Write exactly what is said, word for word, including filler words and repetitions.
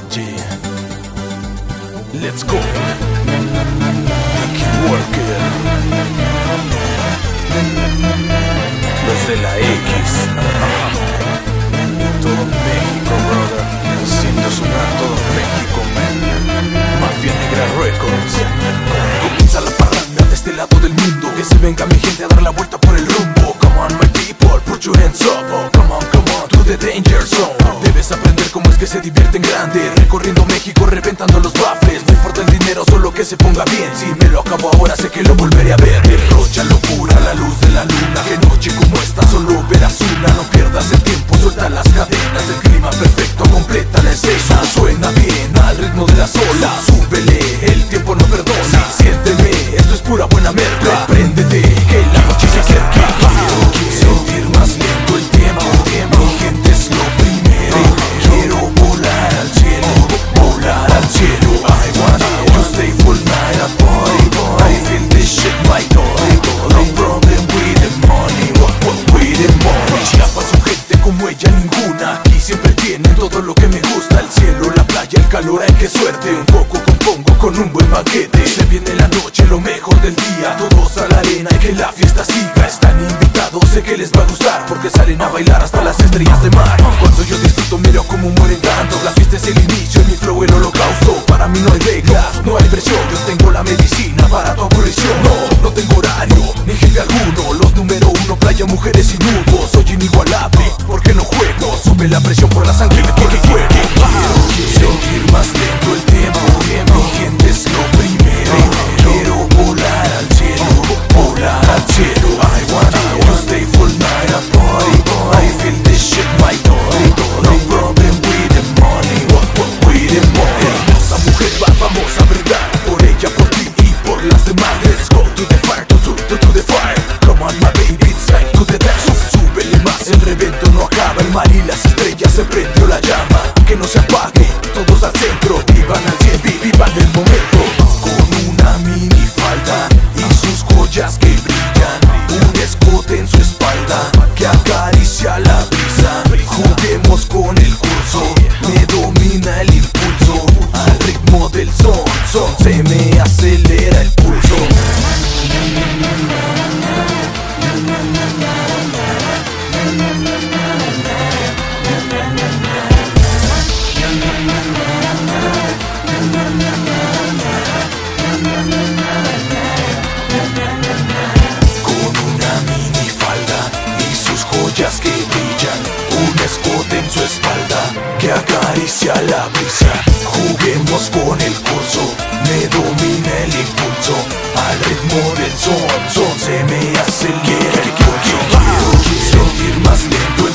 Yeah. Let's go. Keep working. Los de la X. Todo México, brother. Haciendo sonar todo México, man. Mafia Negra Records. Comienza la parranda de este lado del mundo. Que se venga mi gente a dar la vuelta por el rumbo. Come on, my people, put your hands up. Oh, come on, come on, to the danger zone. Debes aprender cómo es que se divierte en grande. Recorriendo México, reventando los baffles. No importa el dinero, solo que se ponga bien. Si me lo acabo ahora, sé que lo volveré a ver. Derrocha locura, la luz de la luna. Que noche como esta, solo verás una. No pierdas el tiempo, suelta las cadenas. El clima perfecto, completa la escena. Suena bien al ritmo de las olas. Súbele, el tiempo no perdona. Sí, siénteme, esto es pura buena merca. Préndete, que la noche se acerca. Quiero, quiero sentir más lento el tiempo. Mi gente es lo primero. Quiero volar al cielo, volar al cielo. I want to stay full night at party. I feel this shit my body. No problem with the money, what, what with the money. Chiapas su gente como ella ninguna. Aquí siempre tienen todo lo que me gusta. El cielo, la playa, el calor, ay qué suerte. Un poco compongo con un buen banquete. Se viene la noche, lo mejor del día. Todos a la arena y que la fiesta siga. Están invitados, sé que les va a gustar. Porque salen a bailar hasta las estrellas de mar. Cuando yo disfruto miro como mueren tanto. La fiesta es el inicio y mi flow el holocausto. Para mí no hay reglas, no hay presión. Yo tengo la medicina para tu aburrición. No, no tengo horario, ni jefe alguno. Los número uno, playa, mujeres y nudos. Soy inigualable, porque no juego. Sube la presión por la sangre que tiene fuego. Quiero sentir más lento el tiempo. Mi gente es lo primero. Quiero volar al cielo, volar al cielo. I want to stay full night at party. I feel this shit my body. No problem with the money, what, what with the money. Hermosa mujer, va, vamos a brindar por ella, por ti y por las demás. Let's go to the fire, to, to, to, to the fire. Come on my baby, it's time to the dance. Súbele más, el revento no acaba. El mar y las estrellas se prendió la llama. Que no se apague, todos al centro. Vivan al cien, vivan el momento. Con una mini falda y sus joyas que brillan. Un escote en su espalda que acaricia la brisa. Juguemos con el curso, me domina el impulso. Al ritmo del son, son se me acelera el pulso. Que brillan, un escote en su espalda que acaricia la brisa. Juguemos con el curso, me domina el impulso. Al ritmo del son, son se me acelera el pulso. Quiero sentir más lento